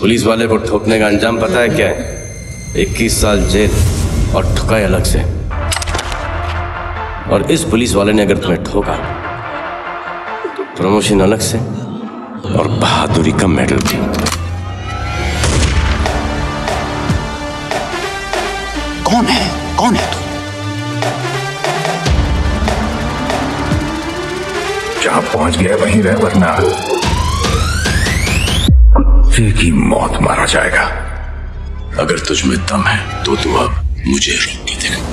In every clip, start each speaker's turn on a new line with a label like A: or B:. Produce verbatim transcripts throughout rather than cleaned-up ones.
A: Police वाले को ठोकने का अंजाम पता है क्या है? इक्कीस साल जेल और ठुकाई अलग से। और इस पुलिस वाले ने अगर तुम्हें ठोका तो प्रमोशन अलग से और बहादुरी का मेडल भी।
B: कौन है कौन है तू?
C: जहां पहुंच गया वहीं रह, वरना कुत्ते की मौत मारा जाएगा।
D: अगर तुझ में दम है तो तू अब मुझे रोक के देख।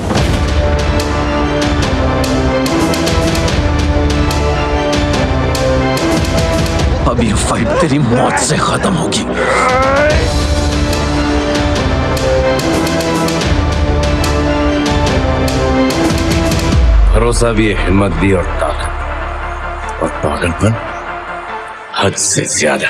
B: अब ये फाइट तेरी मौत से खत्म होगी।
A: भरोसा भी है, हिम्मत भी और ताकत, और पागलपन हद से ज्यादा।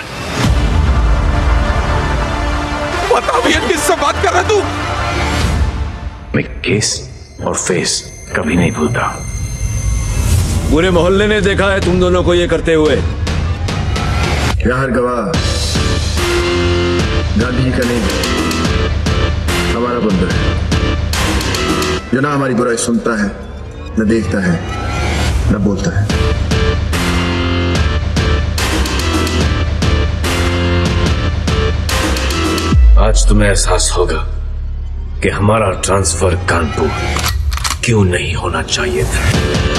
E: बता भैया किससे बात कर रहा तू?
C: मैं केस और फेस कभी नहीं भूलता।
F: पूरे मोहल्ले ने देखा है तुम दोनों को ये करते हुए।
G: यहाँ हर गवाह गांधी जी का नहीं, हमारा बंदा है जो ना हमारी बुराई सुनता है, न देखता है, न बोलता है।
A: आज तुम्हें एहसास होगा कि हमारा ट्रांसफर कानपुर क्यों नहीं होना चाहिए था।